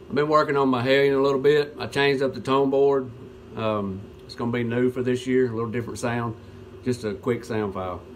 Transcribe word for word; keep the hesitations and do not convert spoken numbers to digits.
I've been working on my Hellion a little bit. I changed up the tone board. Um, it's going to be new for this year, a little different sound. Just a quick sound file.